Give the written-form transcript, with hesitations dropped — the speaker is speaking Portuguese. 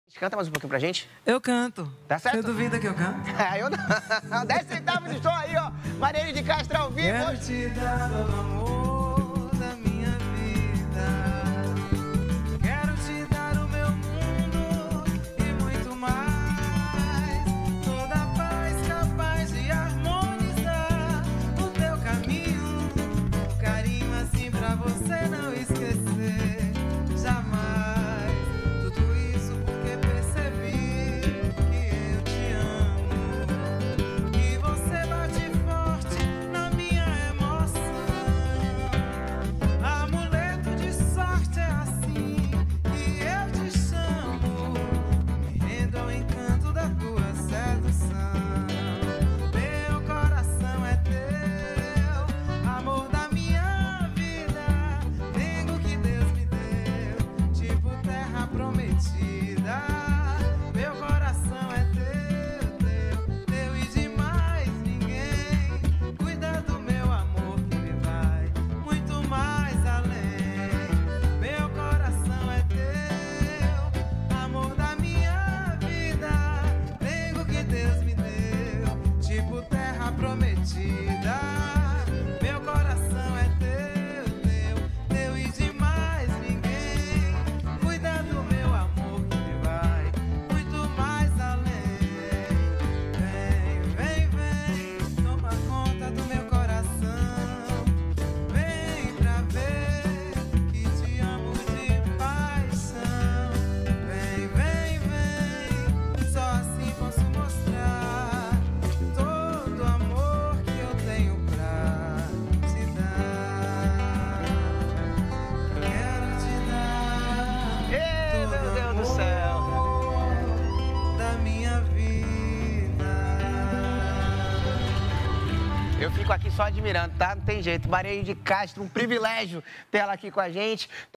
Canta mais um pouquinho pra gente. Eu canto. Tá certo? Você duvida que eu canto? Eu não. 10 centavos de som aí, ó. Marielle de Castro ao vivo. Quero te dar todo o amor da minha vida. Quero te dar o meu mundo e muito mais. Toda a paz capaz de harmonizar o teu caminho. Um carinho assim pra você não esquecer jamais. Tudo isso porque percebi que eu te amo. E você bate forte na minha emoção. Amuleto de sorte é assim que eu te chamo. Me rendo ao encanto da tua sedução. Meu coração é teu, amor da minha vida. Tenho que Deus me deu, tipo terra prometida. Meu coração é teu e de mais ninguém. Cuida do meu amor que ele vai muito mais além. Meu coração é teu, amor da minha vida. Tenho que Deus me deu, tipo terra prometida. Meu coração é teu e de mais ninguém. Cuida do meu amor que ele vai muito mais além. Vem, toma conta do meu coração. Vem pra ver que te amo de paixão. Vem, só assim posso mostrar todo o amor que eu tenho pra te dar. Quero te dar Ê, meu todo Deus do céu. amor da minha vida. Eu fico aqui só admirando, tá? Não tem jeito. Marielle de Castro, um privilégio ter ela aqui com a gente.